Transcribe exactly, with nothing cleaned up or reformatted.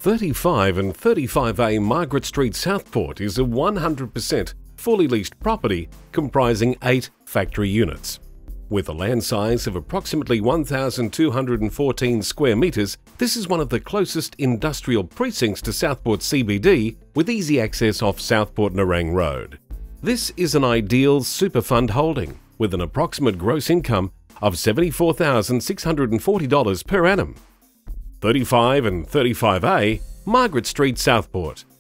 thirty-five and thirty-five A Margaret Street, Southport is a one hundred percent fully leased property comprising eight factory units. With a land size of approximately one thousand two hundred fourteen square metres, this is one of the closest industrial precincts to Southport C B D, with easy access off Southport Nerang Road. This is an ideal super fund holding, with an approximate gross income of seventy-four thousand six hundred forty dollars per annum. thirty-five and thirty-five A Margaret Street, Southport.